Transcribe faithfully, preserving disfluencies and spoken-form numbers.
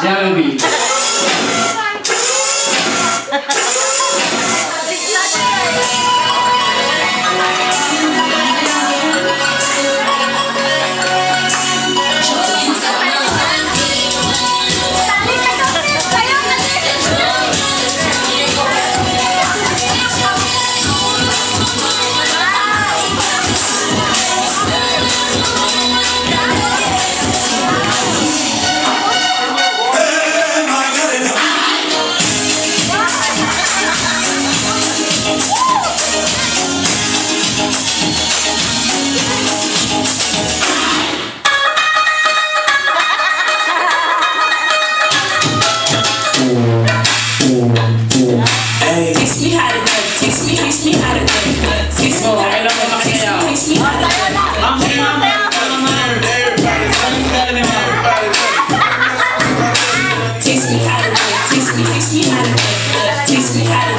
Jollibee. Teach me how to do it. Teach me, teach me how to do it. Teach me how to do it. Teach me, teach me how to do it. Teach me how to do it. Teach me, teach me how to do it. Teach me how to